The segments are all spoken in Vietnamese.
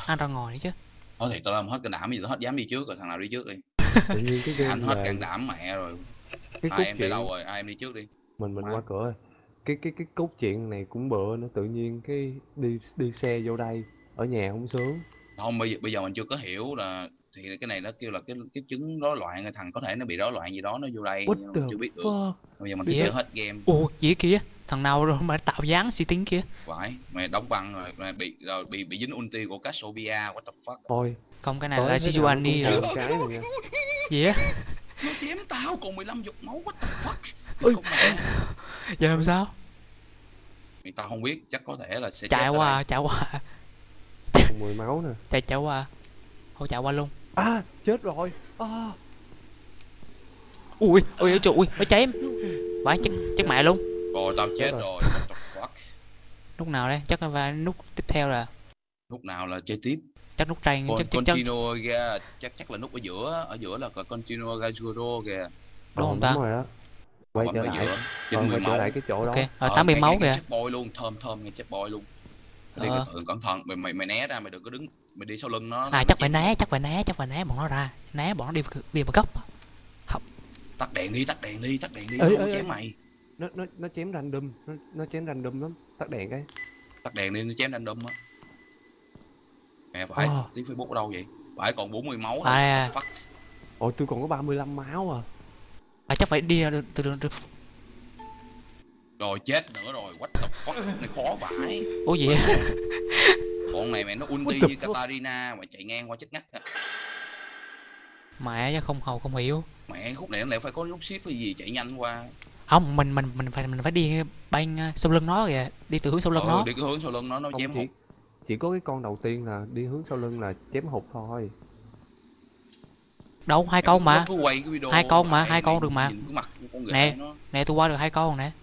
anh ra ngoài chứ. Thôi thì tao làm hết can đảm, gì tao hết dám đi trước rồi, thằng nào đi trước đi. Tự nhiên cái game Anh hết là can đảm mẹ rồi. cái Hai cốt em tới đâu truyện rồi, ai em đi trước đi. mình Má. qua cửa rồi. Cái cốt truyện này cũng bựa nữa, tự nhiên cái đi đi xe vô đây, ở nhà không sướng. Không, bây giờ mình chưa có hiểu là thì cái này nó kêu là cái chứng rối loạn, cái thằng có thể nó bị rối loạn gì đó nó vô đây What nhưng mà mình the chưa biết được. fuck? Bây giờ mình phải Gì á? chơi hết game. Ồ, gì kia? Thằng nào rồi mà tạo dáng xì tính kia? Phải, mày đóng băng rồi, mày bị dính ulti của Cassiopeia, what the fuck. Thôi, Không, cái này tới là thế nào nó cũng Sijuani rồi. còn cái rồi nha. Gì á? Nó chém tao còn 15 giọt máu, what the fuck. Ui. Con mẹ. Giờ làm sao? Thì tao không biết, chắc có thể là sẽ Chạy chết ở qua, đây. chạy qua. Còn 10 máu nè. Chạy qua. Thôi chạy qua luôn. À, chết rồi. À. Ui, ui, trời ui, nó chém. Vãi, chết mẹ luôn. Rồi tao chết rồi. rồi, what the fuck. Lúc nào đây? Chắc là nút tiếp theo là Lúc nào là chơi tiếp. chắc nút trang Còn chắc Continuo ra, chắc là nút ở giữa là Continuo Gajuro kìa. đúng không ta? Đúng rồi đó. Quay Còn trở ở lại. giữa, trên 10 Quay trở máu. lại cái chỗ đó. Ok, ở 80 máu kìa. Checkpoint luôn, thơm ngay checkpoint luôn. Đi Ờ. cẩn thận, cẩn thận, mày né ra, mày đừng có đứng, mày đi sau lưng nó. À, nó chắc phải chém. né, chắc phải né bọn nó ra. Né bọn nó đi vào góc. Tắt đèn đi, tắt đèn đi, Ê, nó ê, chém ê. mày. Nó chém random, nó chém random lắm. Tắt đèn cái. Tắt đèn đi, nó chém random á. Mẹ phải, Ờ. tiếng Facebook ở đâu vậy? Phải còn 40 máu À, rồi. à. Fuck. Ôi tôi còn có 35 máu à. À, chắc phải đi ra từ đường. Rồi chết nữa rồi, what the fuck, này khó vãi. Ủa gì? Bọn này mẹ nó ulti What the như fuck? Katarina mà chạy ngang qua chết ngắt á. Mẹ chứ không hầu không hiểu. Mẹ khúc này nó lại phải có nút shift hay gì chạy nhanh qua. Không, mình phải đi banh sau lưng nó kìa, đi từ hướng sau lưng nó. Đi cái hướng sau lưng nó Không, chém hụt. chỉ có cái con đầu tiên là đi hướng sau lưng là chém hụt thôi. Đâu, hai con mà. Nó cứ quay cái video Hai con mà, lại, hai con mày được mà. nhìn cái mặt của con ghệ Nè. nó. Nè, tôi qua được hai con nè.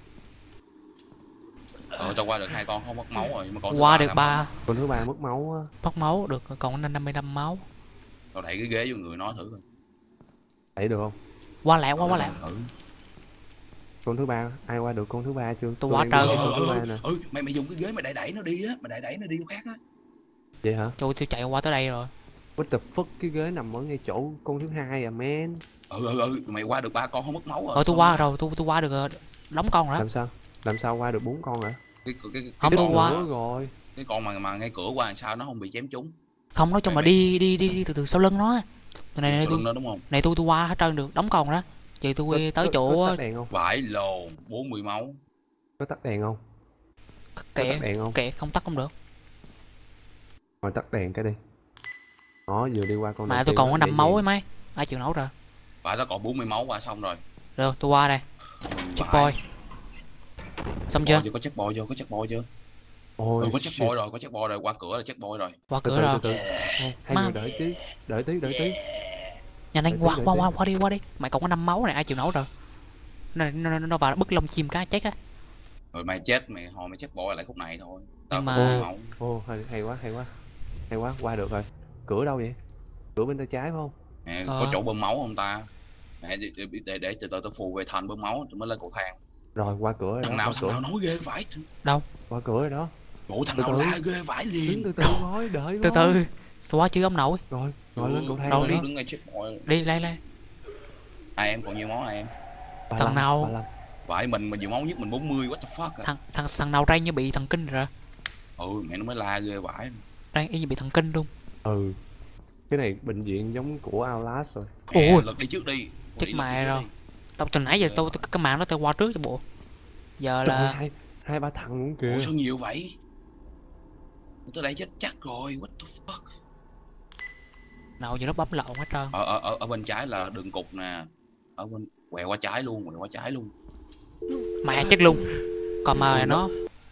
Tao qua được hai con không mất máu rồi, nhưng mà con thứ Qua ba được là ba, Con thứ ba mất máu á. mất máu được còn 55 máu. tao đẩy cái ghế vô người nó thử coi. Đẩy được không? Qua lẹ, qua lẹ. Thử. Con thứ ba, ai qua được con thứ ba chưa? Tôi quá đang đi trời. con thứ ba nè. Mày dùng cái ghế mày đẩy nó đi á, mày đẩy nó đi chỗ khác á. Vậy hả? Trời, tôi chạy qua tới đây rồi. What the fuck, cái ghế nằm ở ngay chỗ con thứ hai à man. Mày qua được ba con không mất máu rồi. Rồi tôi qua rồi, tôi qua được đóng con rồi đó. Làm sao qua được 4 con hả? Không, tôi con qua. Nữa rồi. cái con mà ngay cửa qua làm sao nó không bị chém trúng. Không, nói chung là đi từ sau lưng nó. Này Sau lưng nó đúng không? này tôi qua hết trơn được, đóng con đó. Chị tôi tới Có chỗ tắt đèn không? Vãi lồn 40 máu. Có tắt đèn không? kệ, Tắt đèn không? kệ không tắt không được. Rồi tắt đèn cái đi. Đó, vừa đi qua con Mà đầu tôi tiên còn đó, có dễ 5 máu dàng. ấy mấy. Ai chịu nấu rồi. Vãi, nó còn 40 máu qua xong rồi. Được, tôi qua đây. Checkpoint. Xong chưa? Có checkpoint chưa? Có checkpoint chưa? Ôi, Có shit. checkpoint rồi, qua cửa là checkpoint rồi. Qua Từ cửa từ, rồi. từ từ. Hai Má. người đợi tí. Đợi tí. Nhanh nhanh Đợi tí, qua đi. Mày còn có 5 máu này, ai chịu nấu rồi. Nó vào bứt lông chim cá chết á. Rồi mày chết, mày hồi mày checkpoint lại khúc này thôi. Tao Nhưng có mà- 40 máu. Ô, hay quá, qua được rồi. Cửa đâu vậy? Cửa bên tay trái phải không? Nè, Ờ. có chỗ bơm máu không ta? Nè, để từ từ tao phù về thành bơm máu rồi mới lên cầu thang. Rồi, qua cửa rồi đó, Thằng nào nói ghê vãi. qua cửa rồi đó. Bộ thằng Từ nào từ. la ghê vãi Đứng liền. từ từ thôi, đợi Từ thôi. từ. Xóa chứ ông nội. Rồi lên cầu thang Đâu rồi đi. đó. Đứng ngay checkpoint. Đi lên. Ai em còn nhiều máu ai em? 35, Thằng nào? 35. Vãi, mình nhiều máu nhất mình 40, what the fuck à? Thằng nào Ray như bị thần kinh rồi. Mẹ nó mới la ghê vãi. Ray y như bị thần kinh luôn. Ừ. Cái này bệnh viện giống của Outlast rồi. Mẹ, Ôi. lật đi trước đi. Chết Đi, lật mẹ đi trước rồi. đi. Tao từ nãy giờ tôi cái màn đó tôi qua trước cho bộ. Giờ Trời ơi, là hai ba thằng luôn kìa. Ủa sao nhiều vậy? Tới đây chết chắc rồi, what the fuck. nào giờ nó bấm lộn hết trơn. Ở bên trái là đường cục nè. Ở bên quẹo qua trái luôn. Mẹ chết luôn. Còn mà nó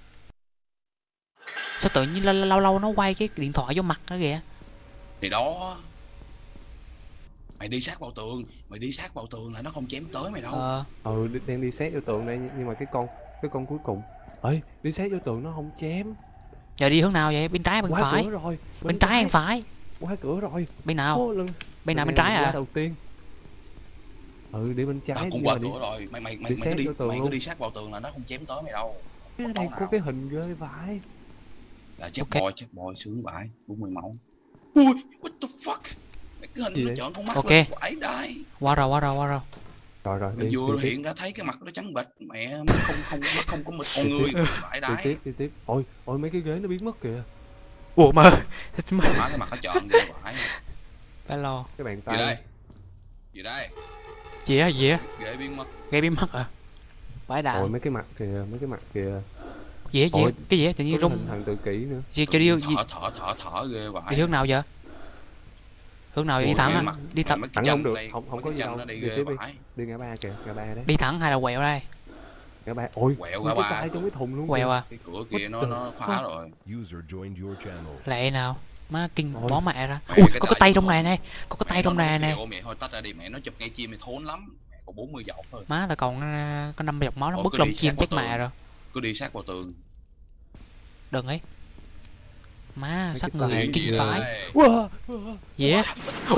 sao tự nhiên lâu lâu nó quay cái điện thoại vô mặt nó kìa. Thì đó. Mày đi sát vào tường là nó không chém tới mày đâu. Đang đi xét vô tường đây, nhưng mà cái con cuối cùng ơi, đi xét vô tường nó không chém. Giờ đi hướng nào vậy? Bên trái bên Qua phải? cửa rồi. Bên trái hay phải? Qua cửa rồi. Bên nào? Ô, lần Bên nào bên này trái là à? đầu tiên. Đi bên trái. Tao cũng nhưng qua mà đi- cửa rồi. Mày đi sát vô tường cứ luôn. đi sát vào tường là nó không chém tới mày đâu. Cái này có cái hình ghê vãi. Là checkpoint sướng vãi, 40 máu. Ui, what the fuck. Mấy cái hình Gì nó vậy? trợn con mắt Ok. lên quải đai. Qua rồi. Rồi rồi, Mình đi vừa tiếp. hiện ra thấy cái mặt nó trắng bệch, mẹ nó không có một con người vải Đi đái. tiếp. Ôi mấy cái ghế nó biến mất kìa. Ủa mà Má cái mặt nó trợn ghê vải. ba lo. Cái bàn Gì tay. đây? Gì đây? Gì á? Ghế biến mất. Gây biến mất à? Vãi Ôi đạn. mấy cái mặt kìa. Gì á? Ôi, Cái gì á? Tự nhiên Có rung. hình thằng tự kỷ nữa. Gì cho đi gì? Thở ghê vải. Đi hướng nào vậy? Hướng nào vậy? Đi thẳng á? Đi thẳng. Thẳng không được, không có gì đâu. Nó đi Đi ghê tiếp đi. vải. Đi ngã ba kìa, ngã ba đấy. Đi thẳng hay là quẹo đây? Ngã ba. Ôi, Quẹo mấy ngã cái ba. tay trong cái thùng luôn. Quẹo kìa. à? Cái cửa kia nó khóa rồi. User joined your channel. Lẹ nào. Má kinh Ôi. bó mẹ ra. Mẹ, Ui, cái có cái tay tay trong trong này nè. Có cái tay trong này nè. Mẹ thôi tách ra đi, mẹ nó chụp ngay chim thì thốn lắm. Mẹ còn 40 giọt thôi. Má tao còn có 5 giọt máu nó Ủa, bứt cứ lông đi chim sát chết vào mẹ tường. rồi. Cứ đi sát vào tường. Đừng ấy. Má Mấy sát cái tay người Chuyện kinh gì vãi. đây? Wow. Gì á?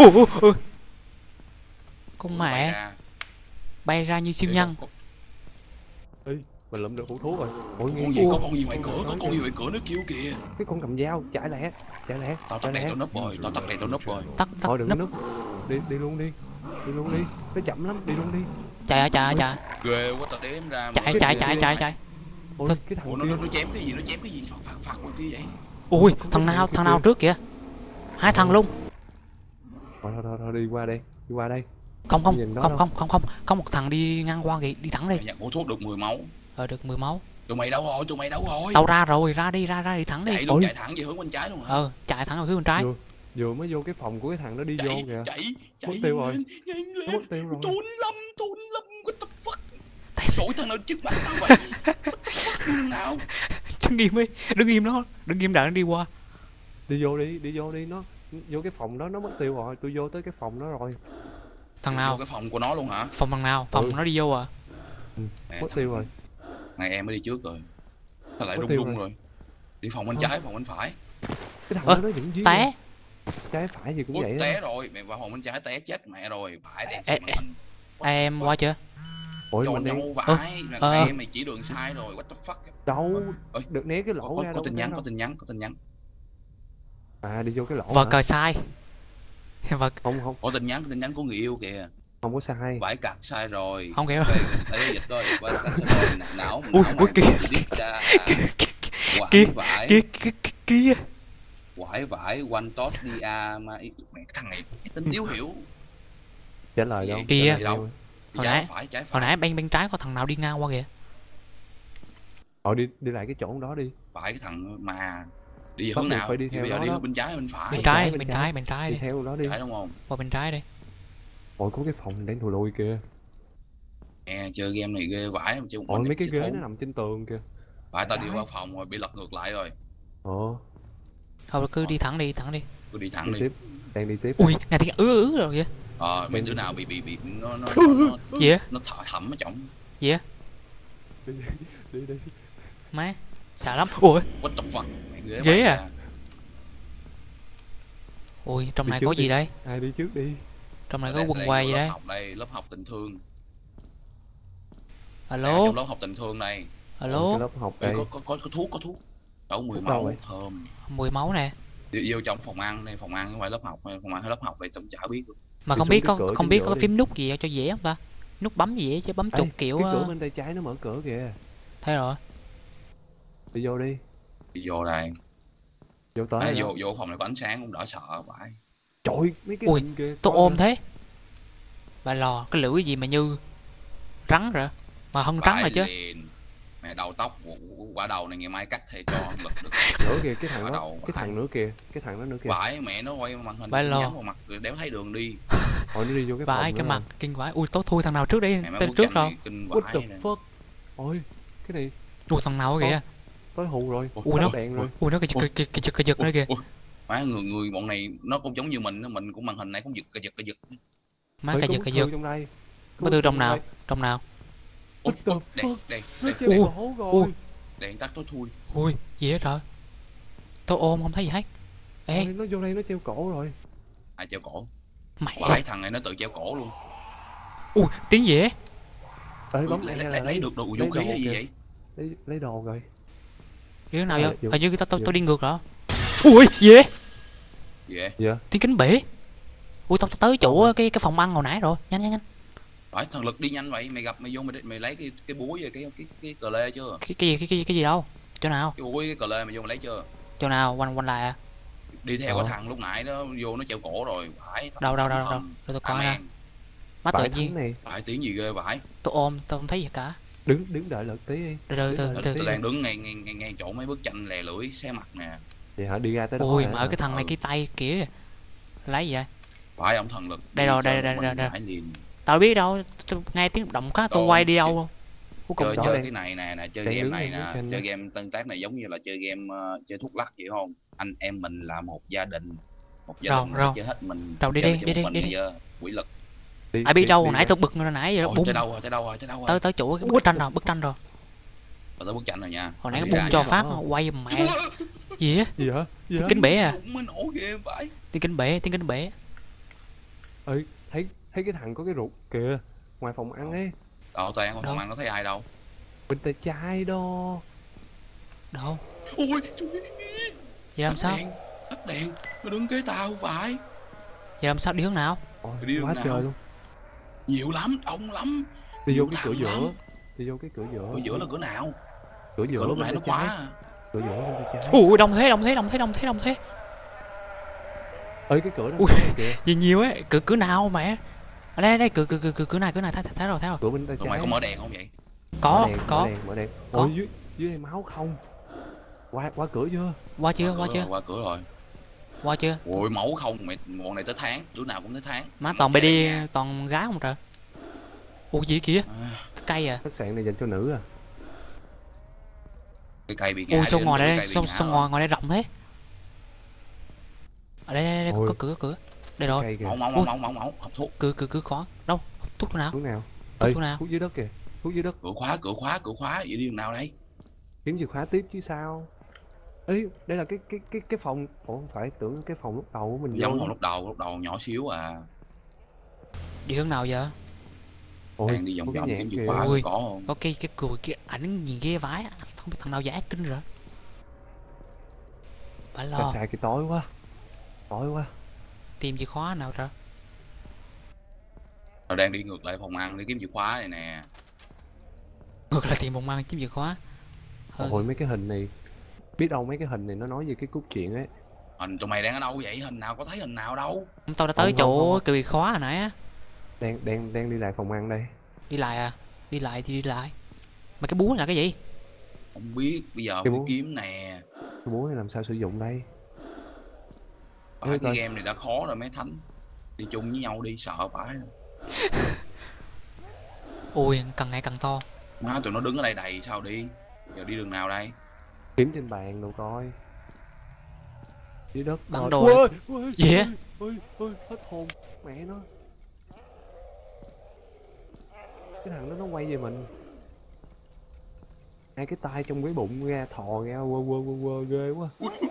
Con Bay mẹ ra. bay ra như siêu Ê, nhân. Mình lụm được hũ thuốc rồi. Ôi nghe Con gì? gì có con gì ngoài cửa, có con gì ngoài cửa nó kêu kìa. Cái con cầm dao, chạy lẹ. Tao tắt đèn tao núp rồi, tao tắt đèn tao núp rồi. Tắt Thôi đừng có núp. núp. Đi luôn đi. Nó chậm lắm, đi luôn đi. Chạy. Ghê quá tao đếm ra. Chạy. Ôi cái thằng Ủa kia. nó chém cái gì, phạt con kia vậy. Ui, thằng nào trước kìa. Hai thằng luôn. Thôi đi qua đây. Không, Nhìn đó đâu. có một thằng đi ngang qua kìa, đi thẳng đi. Nhận của thuốc được 10 máu. Được 10 máu. Tụi mày đâu rồi? Tao ra rồi, ra đi thẳng đi. Chạy luôn, Ôi. chạy thẳng về hướng bên trái luôn hả? Chạy thẳng về hướng bên trái. Vừa mới vô cái phòng của cái thằng đó đi vô kìa. Chạy Mất tiêu rồi. nhanh Nó lên. mất tiêu rồi. Thun lâm, what the fuck. Đổi thằng nào trước mặt tao vậy? What the fuck, thằng nào? Đứng im đợi nó đi qua. Đi vô đi, nó vô cái phòng đó nó mất tiêu rồi, tôi vô tới cái phòng đó rồi. Thằng Vô nào? cái phòng của nó luôn hả? Phòng thằng nào? Phòng nó đi vô à? Mẹ, Mất thằng- tiêu rồi. Ngày em mới đi trước rồi. Sao lại Mất rung tiêu rung rồi. rồi? Đi phòng bên trái, phòng bên phải. Cái thằng Ơ, đó nó dựng dưới. Té. Trái phải gì cũng Ui, vậy á. té rồi, mẹ vào phòng bên trái té chết mẹ rồi. Phải đèn Ê, màn hình. Em qua chưa? Ôi Cho mình đang nhau vãi, Ờ. em mày chỉ đường sai rồi, what the fuck. đâu Ơi, được né cái lỗ ra có đâu tin né nhắn, đâu. có tin nhắn. À đi vô cái lỗ Vợ hả? cờ sai. Vợ Không Có tin nhắn của người yêu kìa. không có sai. Vãi cặt sai rồi. không hiểu. Đây dịch rồi, vãi cặt sai rồi. Não Ui, não ui, mày kìa. biết ra. Kia, Vãi kia. vãi quanh tốt đi à mà mẹ cái thằng này cái tính yếu hiểu. Trả lời đâu. Kìa. Trả lời đâu. Hồi Trái nãy- phải, trái Hồi phải. nãy bên trái có thằng nào đi ngang qua kìa. Đi lại cái chỗ đó đi. Phải cái thằng mà đi Bắt hướng buộc nào? phải đi theo Bây giờ nó đi đó. bên trái hay bên phải? Bên Bên trái, trái, bên trái Đi đi. theo nó đi. Trái đúng không? Qua bên trái đi. Ôi có cái phòng đang thù lùi kìa. Nè chơi game này ghê vãi chứ. Ôi mấy cái ghế nó nằm trên tường kìa. Phải tao đi Trái. qua phòng rồi bị lật ngược lại rồi. Ồ, Thôi cứ đi thẳng đi. Cứ đi thẳng đi đi. tiếp. Đang đi tiếp. Ui, nghe tiếng ứ rồi kìa. Mấy đứa nào bị nó Gì á? nó thẩm ở trong. Gì á? Đi. Má, sợ lắm. Ui, What the fuck? Mẹ ghê Ghê vãi à? ra. ui, trong Đi này trước có đi. gì đây? Ai đi trước đi. Trong này có Đây, quần đây, què gì lớp đây? học đây, lớp học tình thương. Alo, Trong lớp học tình thương này. Cái alo. lớp học Ê, đây. có thuốc. Đổ 10 Thuốc đâu máu vậy? thơm. 10 máu nè. Đi vô trong phòng ăn đây, phòng ăn không phải lớp học, phòng ăn hay lớp học đây tao chả biết. Mà Đi không xuống biết cái có cửa không chính biết giữa có đi. phím nút gì cho dễ không ta? Nút bấm gì vậy chứ bấm Ê, chuột kiểu cái cửa bên tay trái nó mở cửa kìa. thế rồi. Đi vô đi. Đi vô đây. Vô tới À, rồi đó. vô phòng này có ánh sáng cũng đỡ sợ vãi. Trời ơi, mấy cái Ui, hình kìa. Tôi coi ôm nè. thế. Bà lò, cái lưỡi gì mà như rắn rồi. Mà không rắn Vãi rồi chứ. liền. Mẹ đầu tóc quả đầu này ngày mai cắt thầy cho lực được. Nữa kìa cái thằng Ở đó. đầu, Cái thằng nữa kìa. Cái thằng đó nữa kìa. Vãi mẹ nó quay màn hình Vãi lò. nhắm vào mặt rồi đéo thấy đường đi. Thôi nó đi vô cái Bà phòng ai cái nữa mặt kinh quái. Ui, tối thui thằng nào trước đi. Mẹ má Tên bức trước tranh rồi. này kinh rồi. What vãi the nè. fuck. Ôi, cái này Ui, thằng nào kìa. tối hù rồi. Ui, Tắt nó- đèn rồi. Ui, nó cái giật nữa kìa. Ui, má người bọn này nó cũng giống như mình cũng màn hình này cũng giật. Má Ôi, cái có giật bức cái thư giật. trong đây. Bức thư trong nào? Trong nào? What the Đèn, fuck? đèn, Nó đèn, treo Ui, cổ rồi. ui. đèn tắt tối thui. Ui, gì hết rồi? Tôi ôm không thấy gì hết. Ê, Ôi, nó vô đây nó treo cổ rồi. Ai treo cổ? mẹ. Vãi thằng này nó tự treo cổ luôn. Ui, tiếng gì ấy? Ê, bấm này là lấy được đồ vũ lấy khí đồ hay gì kìa. vậy? Lấy đồ rồi. Như thế nào Ờ, vậy? vô- Hình như vô. tôi đi ngược rồi. Ui, gì ấy? Vậy Dạ. Tiếng kính bể. Ui tao tới chỗ Rồi. cái phòng ăn hồi nãy rồi. Nhanh nhanh nhanh. phải thần lực đi nhanh vậy, mày gặp mày vô mày lấy cái búa và cái cờ lê chưa? Cái gì đâu? Chỗ nào? Cái búa cái cờ lê mày vô mày lấy chưa? Chỗ nào? Quanh quanh lại à? Đi theo cái thằng lúc nãy đó vô nó treo cổ rồi, phải. Đâu để tôi coi nha. Má tự Phải nhiên thắng này. Phải tiếng gì ghê vậy? tôi ôm tôi không thấy gì cả. Đứng đợi lượt tí đi. Từ Tí. Tôi đang đứng ngay chỗ mấy bức tranh lè lưỡi xé mặt nè. Vậy hả? Đi ra tới đó Ui hả? mà ở cái thằng này cái tay kìa. Lấy gì vậy? Phải ông thần lực. Đây đi rồi, cho đây, mình đây. phải liền. Tao biết đâu, tôi nghe tiếng động quá tôi Đồ, quay đi đâu luôn. Cuối cùng Chơi đó chơi đây. cái này nè, chơi Đang game đứng này lên bức nè, tranh chơi đó. game tương tác này giống như là chơi game chơi thuốc lắc vậy không? Anh em mình là một gia đình. Một gia Rồi, đình rồi. chơi hết mình. Rồi, đi chơi đi, cho đi một đi, mình đi bây đi. giờ, quỷ lực. ai biết đâu hồi nãy ra. tôi bực rồi nãy giờ nó Ôi, bung. tới đâu rồi? Tới chỗ cái bức tranh rồi, bức tranh rồi. Tới bức tranh rồi nha. Hồi nãy nó Đi bung ra cho nha. phát quay mẹ. Gì á? Gì hả? Gì hả? Kính bể à? Cũng mới nổ ghê vậy. Tiếng kính bể. Ơi, thấy cái thằng có cái ruột kìa, ngoài phòng ăn ấy, Toàn Đâu? phòng ăn có thấy ai đâu. bên tay trái đó. Đâu? Ui, Vậy làm sao? Tắt đèn, nó đứng kế tao phải. Vậy làm sao đi hướng nào? Ôi, Đi đường quá nào? trời luôn. Nhiều lắm, đông lắm. Đi vô Nhiều cái cửa thằng giữa. lắm. Đi vô cái cửa giữa. Cửa giữa là cửa nào? Cửa Cửa giữa lúc bên nãy tay nó khóa trái. à. Cửa giữa bên tay trái. Ui đông thế. Ơi cái cửa đó Ui. kìa. Gì nhiều ấy, cửa nào mẹ? Ở đây cửa này thấy rồi. Cửa bên tay Tụi trái. mày có mở đèn không vậy? Có. Mở đèn. Có. Ôi dưới này máu không. Qua cửa chưa? Qua chưa? Qua cửa rồi. Qua chưa? Ôi máu không, mày ngọn này tới tháng, đứa nào cũng tới tháng. Má Mà toàn cái bay đi, này nha. toàn gái không trời. Ủa gì kìa? À, Cái cây à? Khách sạn này dành cho nữ à? cái cây bị ngã. Ui sao đi, ngồi cái đây, cây bị sao ngã sao rồi. ngồi đây rộng thế? Ở đây Ôi. có cửa. Đây rồi. Cây kìa. Máu, hộp thuốc. Cửa khó. Đâu? Thuốc nào? Thuốc nào? Thuốc Ê, nào? thuốc dưới đất kìa. Thuốc dưới đất. Cửa khóa, vậy đi đường nào đây? Kiếm chìa khóa tiếp chứ sao? Ê, đây là cái phòng. Ủa không phải, tưởng cái phòng lúc đầu của mình Giống vô. phòng lúc đầu nhỏ xíu à. Đi hướng nào giờ? Ôi, Đang đi vòng có cái vòng nhạc kiếm kìa. chìa khóa Ui. có không? Có cái cười kia ảnh nhìn ghê vãi, không biết thằng nào giả kinh rồi. Phải Sao lo xài cái tối quá. Tối quá. tìm chìa khóa nào ra. Tao đang đi ngược lại phòng ăn để kiếm chìa khóa này nè. Ngược lại tìm một ăn kiếm chìa khóa. Ôi mấy cái hình này. Biết đâu mấy cái hình này nó nói về cái cốt truyện ấy. Hình tụi mày đang ở đâu vậy? Hình nào có thấy hình nào đâu? Tao đã tới Không, chỗ không. cái chìa khóa hồi nãy á. Đang đi lại phòng ăn đây. Đi lại à? Đi lại thì đi lại. Mà cái búa là cái gì? Không biết, bây giờ Cái phải búa. kiếm nè. Cái búa này làm sao sử dụng đây? Phải Ê, cái coi. game này đã khó rồi mấy thánh. Đi chung với nhau đi, sợ phải. Ui càng ngày càng to. Má tụi nó đứng ở đây đầy sao đi? Giờ đi đường nào đây? Kiếm trên bàn đâu coi. Dưới đất. Bản coi. đồ Ui, này. ui, Gì á? ui, hết hồn. Mẹ nó. Cái thằng đó nó quay về mình. Hai cái tay trong cái bụng ra thò ra quơ ghê quá.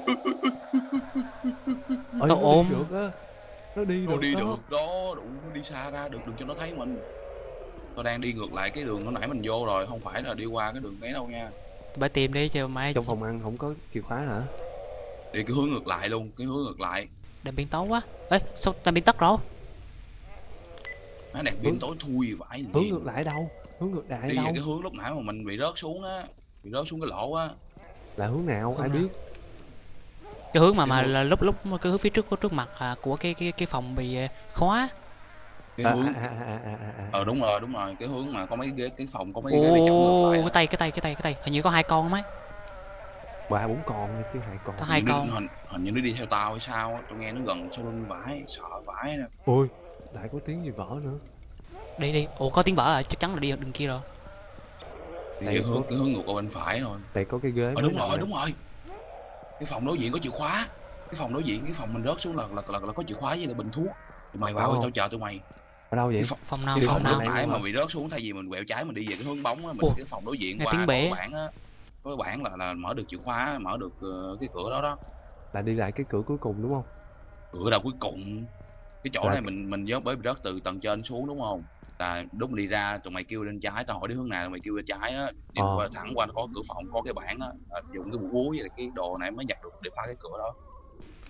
Ơi, Tao ôm. Nó đi được á. Nó đi Nó được đi đó. được đó, đủ đi xa ra được, đừng cho nó thấy mình. Tao đang đi ngược lại cái đường hồi nãy mình vô rồi, không phải là đi qua cái đường cái đâu nha. Phải tìm đi chứ mai Trong phòng ăn không có chìa khóa hả? Đi cái hướng ngược lại luôn, cái hướng ngược lại. đèn biến tấu quá. Ê sao đèn biến tắt rồi? Má đèn pin tối thui vãi liền. Hướng ngược lại đâu? Hướng ngược lại Đi đâu? về cái hướng lúc nãy mà mình bị rớt xuống á, bị rớt xuống cái lỗ á. Là hướng nào? Hướng Ai nào? biết? Cái hướng mà hướng- là lúc cái hướng phía trước mặt của cái phòng bị khóa. Cái hướng đúng rồi, cái hướng mà có mấy ghế, cái phòng có mấy ghế bị chồng ngược lại Ô á. cái tay hình như có 2 con mấy. 3-4 con thôi chứ 2 con. Có 2 con. Hình như nó đi theo tao hay sao á, tao nghe nó gần sau lưng vãi, sợ vãi nè. Ôi, lại có tiếng gì vỡ nữa. Đi. Ủa có tiếng vỡ à? Chắc chắn là đi đường kia rồi. Đi Đây cái hướng ngược qua bên phải rồi. Đây có cái ghế. Đúng rồi. Cái phòng đối diện có chìa khóa. Cái phòng đối diện, cái phòng mình rớt xuống là có chìa khóa với lại bình thuốc. Tụi mày vào tao chờ tụi mày. Ở đâu vậy? Phòng nào? Cái Phòng phòng nào? lúc nãy mà bị rớt xuống, thay vì mình quẹo trái mình đi về cái hướng bóng á, mình Ủa, cái phòng đối diện nghe qua tiếng có bể. cái bảng á. Có cái bảng là mở được chìa khóa, mở được cái cửa đó đó. Là đi lại cái cửa cuối cùng đúng không? Cửa đâu cuối cùng. Cái chỗ Là- này mình nhớ bởi vì rớt từ tầng trên xuống đúng không? Là lúc mình đi ra tụi mày kêu lên trái, tao hỏi đi hướng nào tụi mày kêu lên trái á, đi qua thẳng qua có cửa phòng có cái bảng á, dùng cái búa với lại cái đồ này mới nhặt được để phá cái cửa đó.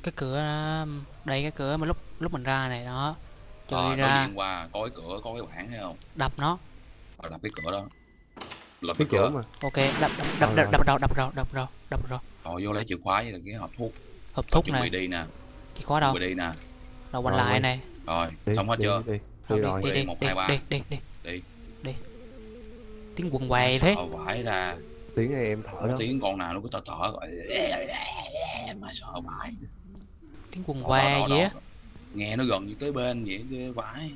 Cái cửa đây, cái cửa mà lúc lúc mình ra này đó. Chui Đối ra diện qua có cái cửa, có cái bảng thấy không? đập nó. Đập cái cửa đó. Lật Cái cái chỗ cửa. mà. Ok, đập đập Rồi, đập rồi. đập rồi. Rồi vô lấy chìa khóa với là cái hộp thuốc. Hộp thuốc Chuẩn bị này, đi nè. chìa khóa đâu? Chuẩn bị đi nè. Đâu quanh Rồi, lại quay. này. Rồi, Đi, xong hết đi, chưa? đi Thôi rồi. đi đi Một, đi hai, ba. đi đi đi Đi. đi. Tiếng quần què thế. Sợ vãi ra. Tiếng em thở Có đó. tiếng con nào nó cứ thở gọi. Mà sợ vãi. Tiếng quần Đó, què đó, gì á. đó. Nghe nó gần như kế bên vậy ghê vãi.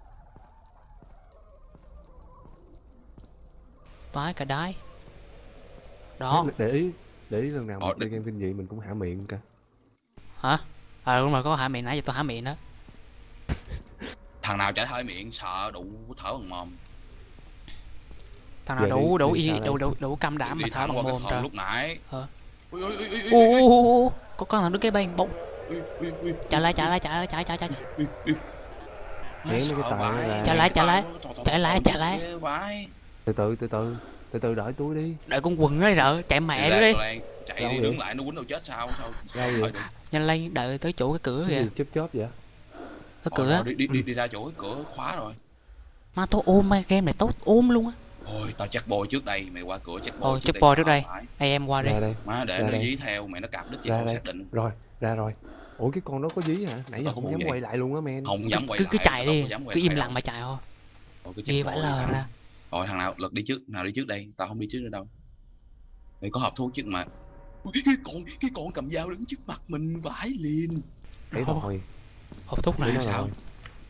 Vãi cả đái. Đó. Để ý lần nào mình chơi game kinh dị mình cũng hả miệng cả. Hả? Đúng rồi, có hả miệng, nãy giờ tôi hả miệng đó. Thằng nào chả hơi miệng sợ đủ thở bằng mồm. Thằng nào Giờ đủ đủ đi ý sao đây? đủ cam đảm mà Đi thở thẳng bằng qua cái mồm phòng trời. lúc nãy. Hả? Ui, ui, ui, ui, ui, Ô, có con thằng đứng kế bên bỗng. ui, ui, ui, Chạy lại. ui, ui. Ném Sợ mấy cái tay vãi. ra. Chạy lại, Cái tay nó chạy lại. ghê vãi. Từ từ đợi túi đi. Đợi con quần ấy rợ, chạy mẹ nó đi. Chạy Đâu đi vậy? đứng lại nó quýnh đâu chết sao Đâu Thôi vậy? được. Nhanh lên, đợi tới chỗ cái cửa Cái kìa. gì chớp vậy? Cái cửa. Đi ra chỗ cái cửa khóa rồi. Má tôi ôm mấy game này tốt ôm luôn á. Thôi tao check boy trước đây, mày qua cửa check boy Thôi check boy trước đây. sợ vãi. Ê em qua đi. Ra đây. Má để Ra nó đây. dí theo mày nó cặp đích chứ Ra không đây. xác định. Rồi, ra rồi. Ủa cái con đó có dí hả? Nãy giờ Có không khu dám vậy. quay lại luôn á men. Không dám quay Cứ lại. chạy tao đi, không dám quay cứ im lại lặng đâu. mà chạy thôi. Thôi cứ check Ghê boy vãi lờ đi. ra. Rồi thằng nào lật đi trước, nào đi trước đây, tao không đi trước nữa đâu. Mày có hộp thuốc trước mà. Ui, cái con cầm dao đứng trước mặt mình vãi liền. Thấy Đâu? rồi. Hộp thuốc Thấy này. nó sao? rồi.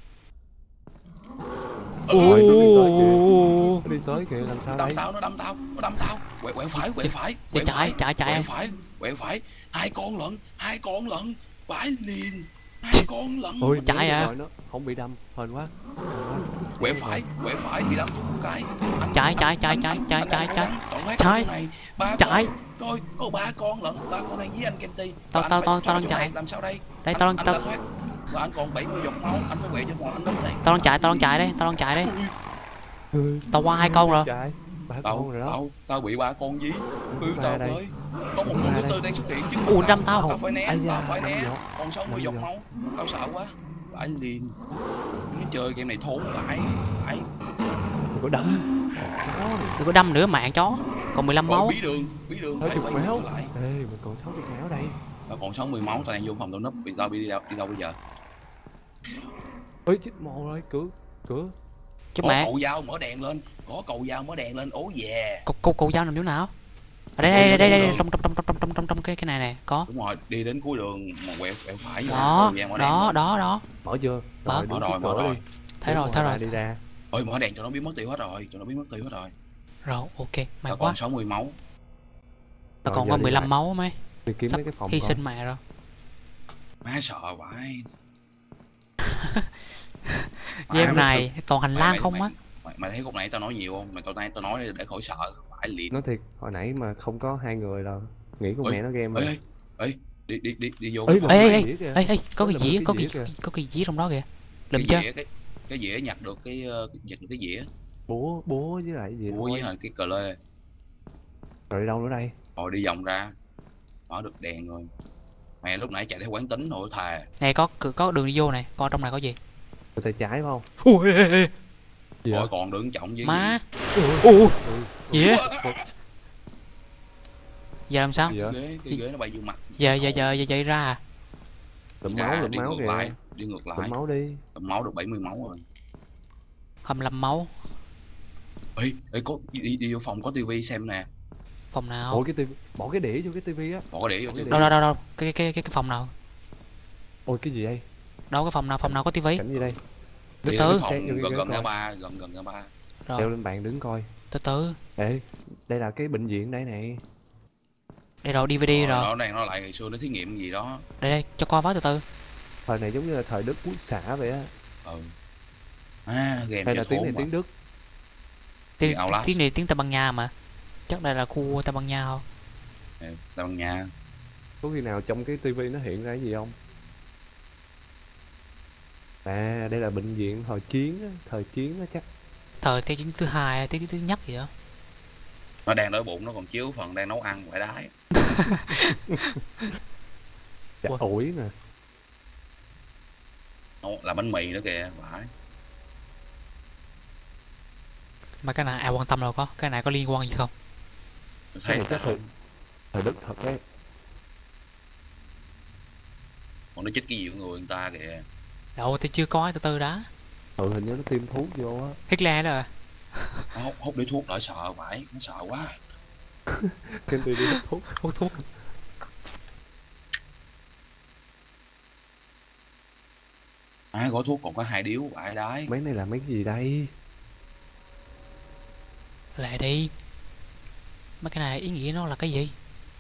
Ôi, Nó đi tới kìa, làm sao đây? nó đâm tao. Quẹo phải. Quẹo phải. Hai con lận. Vãi liền. Hai con lận. Ôi, Chạy chạy à? rồi nó không bị đâm, hên quá. Quẹo phải thì đâm tôi một cái. Chạy. Chạy. Chạy. Coi có ba con đang với anh Kenty. Tao đang chạy. Làm sao đây? Đây Anh tao đã thoát. Và anh còn 70 giọt máu, anh phải quẹo cho bọn anh đứng đây. đang chạy đây. Ừ, Tao qua 2 con rồi. chạy. Ba con rồi đó. Tao bị ba con dí. Ba Tao đây. ơi. Có một con thứ tư đang xuất hiện trước. Ủa, đâm tao. Tao phải né, Ây da, tao phải né. đâm giọt. Còn 60 giọt Đâm giọt. máu. Tao sợ quá. Vãi liền. Cái chơi game này thốn vãi. Đừng có đâm. Đừng có đâm nữa mạng chó. Còn 15 Rồi máu. bí đường. 60 quay máu. trở lại. Ê, mình còn 60 máu đây. Tao còn 60 máu, tao đang vô phòng tao núp. Vì tao đi đâu bây giờ? Ê, chết mồ rồi, cửa. Chứ Có mẹ. cầu dao mở đèn lên. Ố về. Cục dao nằm chỗ nào? Ở đây trong cái này nè, có. Đúng rồi, đi đến cuối đường mà quẹo phải. Đó, Cầu dao mở đèn lên. đó. Mở chưa? Mở. Đứng Mở trước cửa rồi. đi. Thấy Đứng rồi. ngoài ra đi ra. Ôi mở đèn cho nó biến mất tiêu hết rồi. Rồi, ok, may Tao quá. còn 60 máu. Tao Rồi, còn giờ có đi 15 lại. máu mấy. Đi kiếm Sắp mấy cái phòng hy coi. sinh mẹ rồi. Má sợ vãi. Game này toàn hành lang không á. Mày thấy lúc nãy tao nói nhiều không? Tao nói để khỏi sợ. Vãi liền. Nói thiệt, hồi nãy mà không có hai người là nghĩ con Ê, mẹ nó game rồi. Ê, đi vô Ê, cái phòng. Ê, dĩa kìa. Ê, có Đó cái là dĩa, một có cái cái dĩa kìa. có cái dĩa trong đó kìa. Lụm Cái chưa? dĩa, cái dĩa nhặt được cái dĩa. Búa với lại gì Búa với cái cờ lê. Rồi đi đâu nữa đây? Rồi đi vòng ra. Mở được đèn rồi. Mẹ lúc nãy chạy theo quán tính rồi thề. Này có đường đi vô này, coi trong này có gì. Từ tay trái phải không? Ui, Gì Rồi vậy? còn đứng trọng với má. Ui, Ủa, ui, gì á? Giờ làm sao? gì vậy? cái ghế nó bay vô mặt. Giờ chạy ra à? Lụm máu đi ngược kìa. lại, đi ngược Lụm lại. máu đi. Lụm máu được 70 máu rồi. 25 máu. Ê có đi vô phòng có tivi xem nè. Phòng nào? Ôi cái tivi, bỏ cái đĩa vô cái tivi á. Bỏ cái đĩa vô tivi. Đâu. Cái phòng nào? Ôi cái gì đây? Đâu cái phòng nào có tivi? Cảnh gì đây? Từ Đi từ. đến cái Xét vô phòng cái gần coi. ngã ba, gần ngã ba. Leo Rồi, lên bàn đứng coi. từ từ. Ê, đây là cái bệnh viện đây nè. Đây rồi, DVD rồi. Nó đang nói lại ngày xưa nó thí nghiệm gì đó. Đây, cho coi với từ từ. Thời này giống như là thời Đức Quốc xã vậy á. Ừ. À, game Hay là chơi tiếng thốn này mà. tiếng Đức. Tiếng này tiếng Tây Ban Nha mà. Chắc đây là khu Tây Ban Nha không? Tây Ban Nha. Có khi nào trong cái tivi nó hiện ra cái gì không? À, đây là bệnh viện thời chiến á, chắc. Thời thế chiến thứ hai, thế chiến thứ nhất gì đó. Nó đang đói bụng nó còn chiếu phần đang nấu ăn phải đái. Chả Ủa? ủi nè. Là bánh mì nữa kìa, phải. Mà cái này ai quan tâm đâu, có cái này có liên quan gì không? Tôi Cái thấy này là chắc thời đức thật đấy. còn nó chích cái gì của người ta kìa. Đâu tôi chưa có, từ từ đã. Hình như nó tiêm thuốc vô á. Hitler đó à? Nó hút điếu thuốc đỡ sợ phải, nó sợ quá. Kêu tôi đi hút thuốc. Hút thuốc. Gói thuốc còn có 2 điếu phải đấy. Mấy này là mấy cái gì đây? Lại đi. Mấy cái này ý nghĩa nó là cái gì?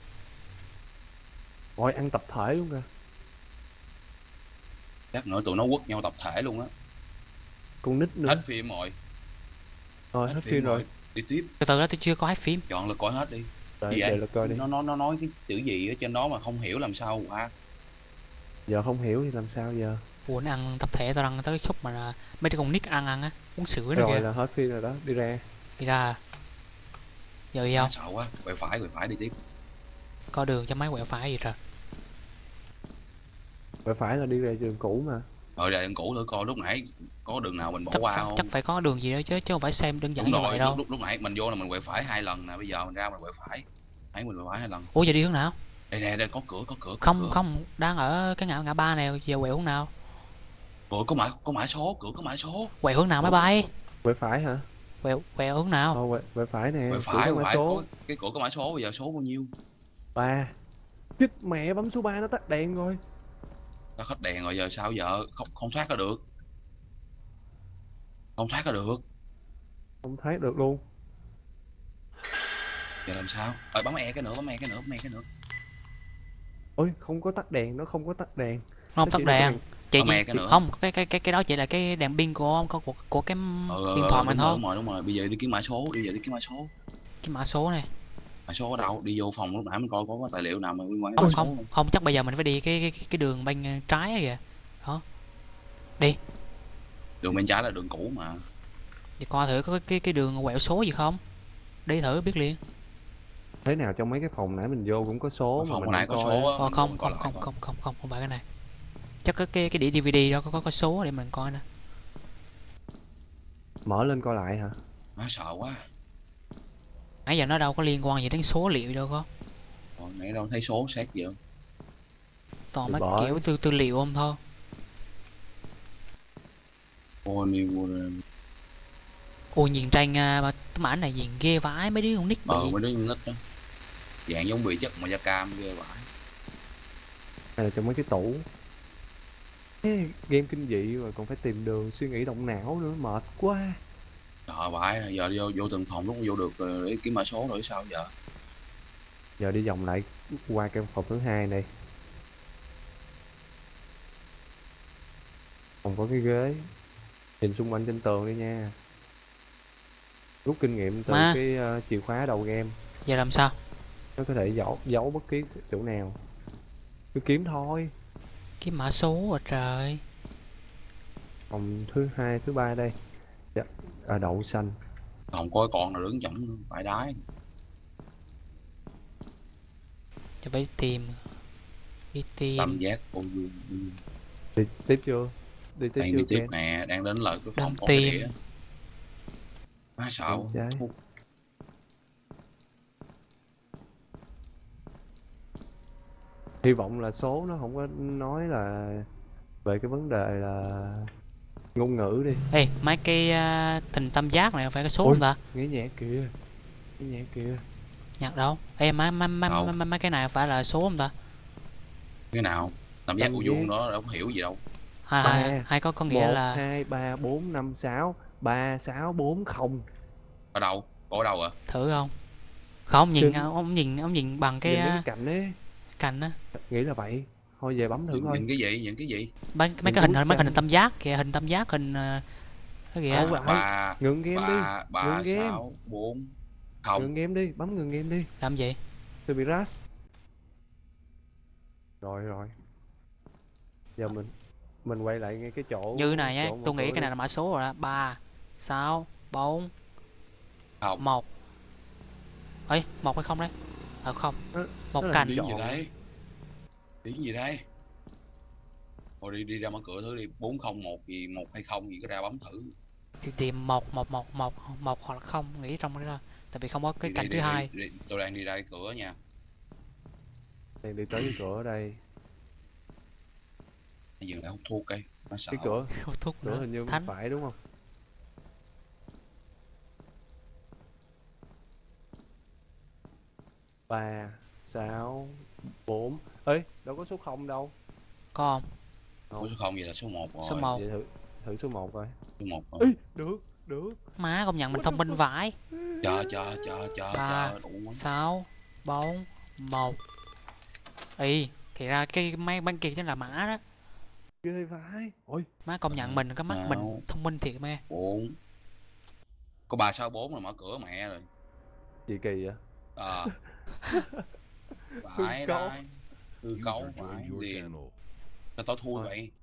Rồi ăn tập thể luôn kìa. Chắc nữa tụi nó quất nhau tập thể luôn á. Con nít nữa. Hết phim rồi. Hết phim rồi. Đi tiếp. Từ từ đó, tôi chưa có hết phim. Chọn là coi hết đi. Để là coi đi. Nó nói cái chữ gì ở trên đó mà không hiểu làm sao qua. Giờ không hiểu thì làm sao giờ? Ủa nó ăn tập thể, tao ăn tới cái khúc mà mấy cái con nít ăn á, uống sữa nữa Rồi kìa. là hết phim rồi đó, đi ra. Đi ra. Giờ gì không? Sợ quá, quẹo phải đi tiếp. Có đường cho máy quẹo phải gì trời. Phải là đi ra trường cũ mà. Rồi ra đường cũ thử coi lúc nãy có đường nào mình bỏ qua không? Chắc phải có đường gì đó chứ không phải xem đơn giản Đúng như rồi, vậy đâu. lúc nãy mình vô là mình quẹo phải 2 lần nè, bây giờ mình ra mình quẹo phải. Thấy mình quẹo phải 2 lần. Ủa giờ đi hướng nào? Đây có cửa. Không, đang ở cái ngã ba này, giờ quẹo hướng nào? Cửa có mã số, cửa có mã số. Quẹo hướng nào máy bay? Quẹo phải hả? Quẹo hướng nào? Quẹo phải nè. Quẹo phải, cái cửa có mã số, bây giờ số bao nhiêu? 3. Chết mẹ, bấm số 3 nó tắt đèn rồi. Nó hết đèn rồi giờ sao giờ? Không thoát ra được. Không thoát ra được. Không thấy được luôn. Giờ làm sao? Bấm E cái nữa. Ôi, không có tắt đèn, nó không có tắt đèn. Nó không tắt đèn. Chị Bấm E cái nữa. không, cái đó chỉ là cái đèn pin của cái điện thoại mình thôi. Đúng rồi. Bây giờ đi kiếm mã số, Cái mã số này. Mã số ở đâu? Đi vô phòng lúc nãy mình coi có tài liệu nào mà liên quan đến Không mã số không, không chắc bây giờ mình phải đi cái đường bên trái á kìa. Đó. Đi. Đường bên trái là đường cũ mà. Thì coi thử có cái đường quẹo số gì không. Đi thử biết liền. Thế nào trong mấy cái phòng nãy mình vô cũng có số mà Phòng mình hồi nãy không có coi á. số á. Không phải cái này. Chắc cái đĩa DVD đó có số để mình coi nè. Mở lên coi lại hả? Má sợ quá. Nãy giờ nó đâu có liên quan gì đến số liệu đâu có. Rồi nãy đâu thấy số xét gì không? Toàn Thì mấy bởi. kiểu tư liệu không thôi. Ôi nhìn tranh mà tấm ảnh này nhìn ghê vãi, mấy đứa con nít bị. Mấy đứa nít đó. Dạng giống bị chất mà da cam ghê vãi. Hay là trong mấy cái tủ. Game kinh dị rồi còn phải tìm đường, suy nghĩ động não nữa, mệt quá. Trời vãi, giờ vô từng phòng lúc vô được để kiếm mã số rồi sao giờ? Giờ đi vòng lại qua cái phòng thứ 2 này. Phòng có cái ghế. Nhìn xung quanh trên tường đi nha. Rút kinh nghiệm từ cái chìa khóa đầu game. Giờ làm sao? Nó có thể giấu bất kỳ chỗ nào. Cứ kiếm thôi. Kiếm mã số rồi trời. Phòng thứ 2, thứ 3 đây. Dạ, đậu xanh. Không có con nào đứng chổng phải đái. Cho phải tìm. Đi tìm. Tâm giác ôn dương. Đi tiếp chưa? Đi tiếp Đang chưa đi tiếp Ken? nè, đang đến lại cái phòng Đang có cái tìm. đĩa. Má sợ. Trái. Hy vọng là số nó không có nói là về cái vấn đề là ngôn ngữ đi. Ê, mấy cái hình tam giác này phải có số Ôi, không ta? nghe nhạc kìa. Nghe nhạc kìa. Nhạc đâu? Ê, mấy cái này phải là số không ta? Cái nào? Tam giác của vuông đó đâu có hiểu gì đâu. Hay có nghĩa 1, là 2, 3, 4, 5, 6 3, 6, 4, 0. Ở đâu? Có ở đâu à? thử không? Không nhìn Đừng- ông nhìn bằng Nhìn cái cái cạnh ấy. cành á. Nghĩ là vậy. Thôi về bấm thử coi. Nhìn cái gì? Nhìn cái gì? Mấy Nhìn cái hình bức mấy hình tranh. tam giác kìa, hình tam giác hình cái kìa. Không, Ba ngừng game đi. ba ba Ngừng game. 6 4 không. Ngừng game đi, bấm ngừng game đi. Làm gì? Tôi bị rush. Rồi. Giờ mình quay lại ngay cái chỗ Như này nhé, chỗ mà tôi nghĩ cửa cái đi. này là mã số rồi đó. 3 6 4 Không. 1. Ê, 1 hay không đấy? Không. Nó Một là cành. Tiếng gì chọn. đấy? Tiếng gì đây? Thôi đi ra mở cửa thử đi, 401 gì 120 gì, có ra bấm thử. Thì tìm một hoặc là không, nghĩ trong đó thôi. Tại vì không có cái cạnh thứ hai. Tôi đang đi ra cái cửa nha. Đang đi tới cái cửa ở đây. Bây giờ lại hút thuốc cái, nó sợ. Cái cửa, Hút thuốc cửa nữa. hình như Thánh. phải đúng không? 3, 6, 4. Ê, đâu có số 0 đâu. Có không? Số không vậy là số 1 rồi. Số 1. Vậy thử số 1 coi. Số 1 rồi. Ê, được. Má công nhận mình thông minh vãi. Chờ, 3, đủ quá. 6, 4, 1. Ý, thì ra cái mấy bánh kia chính là mã đó. Ghê vãi. Ôi, Má công nhận mình, cái mắt mình thông minh thiệt mẹ. 4. Có 364 là mở cửa mẹ rồi. gì kỳ vậy? À. Phải cấu. đấy. Hư cấu phải liền. Sao tao thui vậy?